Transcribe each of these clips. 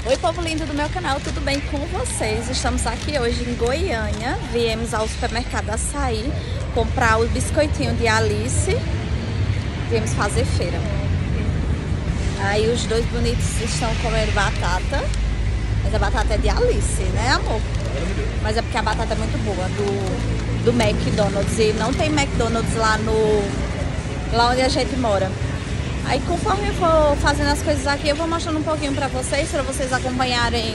Oi, povo lindo do meu canal, tudo bem com vocês? Estamos aqui hoje em Goiânia, viemos ao supermercado Açaí comprar o biscoitinho de Alice, viemos fazer feira. Aí os dois bonitos estão comendo batata, mas a batata é de Alice, né, amor? Mas é porque a batata é muito boa, do McDonald's, e não tem McDonald's lá onde a gente mora. Aí conforme eu for fazendo as coisas aqui, eu vou mostrando um pouquinho pra vocês acompanharem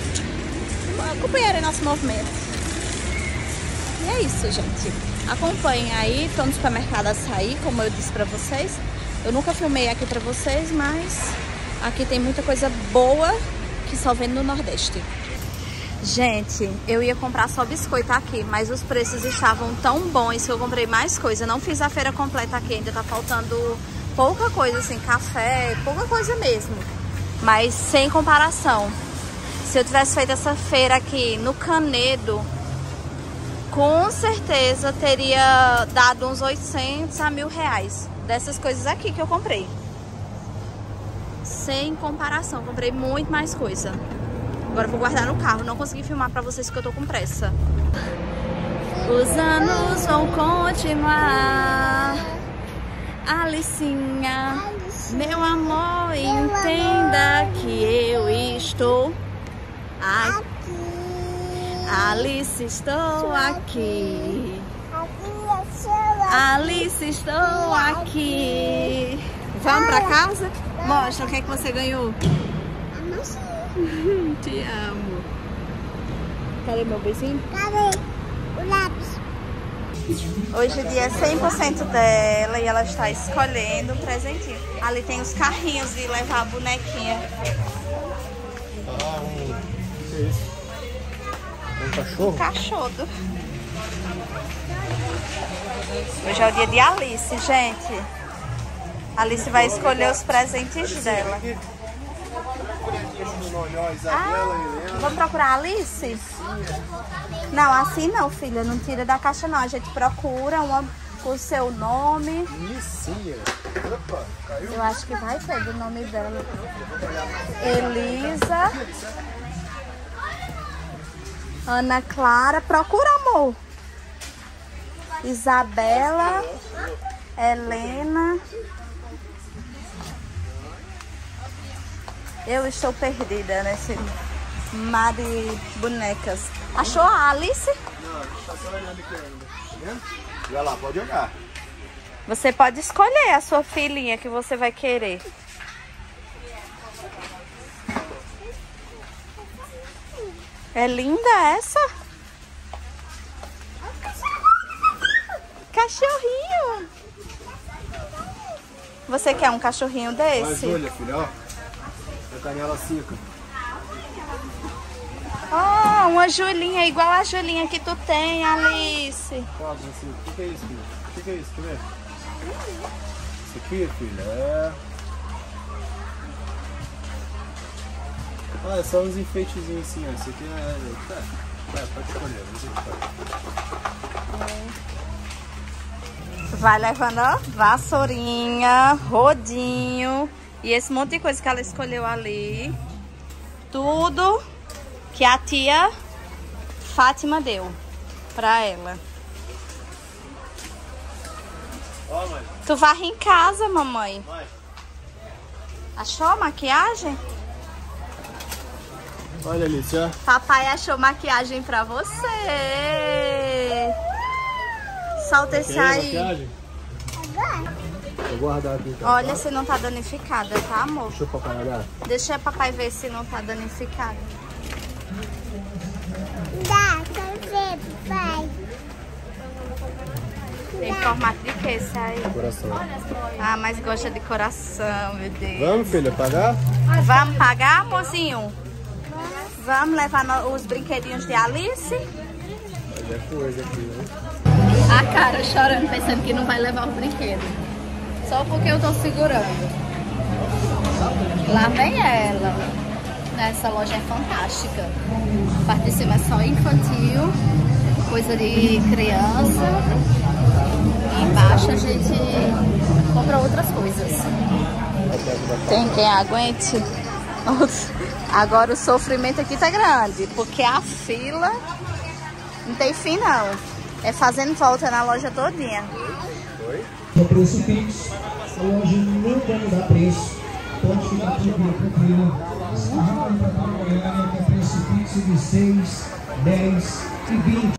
nosso movimento. E é isso, gente. Acompanhem aí, tô no supermercado Açaí, como eu disse pra vocês. Eu nunca filmei aqui pra vocês, mas aqui tem muita coisa boa que só vende no Nordeste. Gente, eu ia comprar só biscoito aqui, mas os preços estavam tão bons que eu comprei mais coisa. Não fiz a feira completa aqui, ainda tá faltando pouca coisa, assim, café, pouca coisa mesmo. Mas sem comparação. Se eu tivesse feito essa feira aqui no Canedo, com certeza teria dado uns 800 a 1.000 reais dessas coisas aqui que eu comprei. Sem comparação, comprei muito mais coisa. Agora eu vou guardar no carro, não consegui filmar pra vocês porque eu tô com pressa. Os anos vão continuar. Alicinha, meu amor, entenda que eu estou aqui. Alice, estou aqui. Alice, estou aqui. Vamos pra casa? Mostra o que é que você ganhou. Te amo. Cadê meu beijinho? Cadê o lápis? Hoje o dia é 100% dela e ela está escolhendo um presentinho. Ali tem os carrinhos de levar a bonequinha. O que é isso? É um cachorro? Um cachorro. Hoje é o dia de Alice, gente. Alice vai escolher os presentes dela. Vamos procurar a Alice? Não, assim não, filha. Não tira da caixa não. A gente procura uma com o seu nome. Opa, caiu. Eu acho que vai ter do nome dela. Elisa. Ana Clara. Procura, amor. Isabela. Helena. Eu estou perdida nesse mar de bonecas. Achou a Alice? Não, a gente tá só olhando aqui ainda. Tá vendo? E olha lá, pode olhar. Você pode escolher a sua filhinha que você vai querer. É linda essa? Cachorrinho! Você quer um cachorrinho desse? Mas olha, filha, ó. A canela seca. Oh, uma Julinha, igual a Julinha que tu tem, Alice. Ó, assim, o que é isso, filha? O que é isso? Quer ver? Isso aqui, filha, é... Ah, é só uns enfeitezinhos assim, ó. Isso aqui é... pode escolher. Vai levando, ó, vassourinha, rodinho e esse monte de coisa que ela escolheu ali. Tudo que a tia Fátima deu pra ela. Ó, mãe. Tu varre em casa, mamãe. Mãe. Achou a maquiagem? Olha, Alice, ó. Papai achou maquiagem pra você. Solta esse Quer aí. maquiagem? Vou guardar aqui, então. Olha se não tá danificada, tá, amor? Deixa o papai olhar. Deixa o papai ver se não tá danificada. Dá, quero ver, papai. Tem formato de que esse aí? Coração. Ah, mas gosta de coração, meu Deus. Vamos, filha, pagar? Vamos pagar, amorzinho? Vamos levar os brinquedinhos de Alice? Olha a coisa aqui, né? A cara chorando, pensando que não vai levar o brinquedo. Só porque eu tô segurando. Lá vem ela. Essa loja é fantástica. A parte de cima é só infantil, coisa de criança. E embaixo a gente compra outras coisas. Tem quem aguente Agora o sofrimento aqui tá grande, porque a fila não tem fim não. É fazendo volta na loja todinha. O preço fixo, a loja não vai mudar preço. Pode ficar tranquilo. Está já para Goiânia, que é preço fixo de 6, 10 e 20.